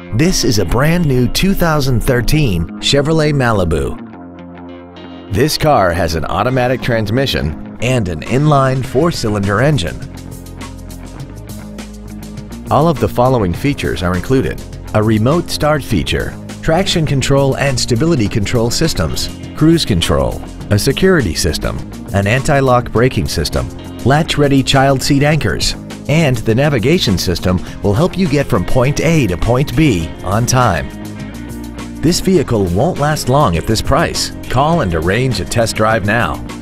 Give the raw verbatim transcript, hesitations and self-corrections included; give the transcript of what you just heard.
This is a brand new two thousand thirteen Chevrolet Malibu. This car has an automatic transmission and an inline four-cylinder engine. All of the following features are included: a remote start feature, traction control and stability control systems, cruise control, a security system, an anti-lock braking system, latch-ready child seat anchors, and the navigation system will help you get from point A to point B on time. This vehicle won't last long at this price. Call and arrange a test drive now.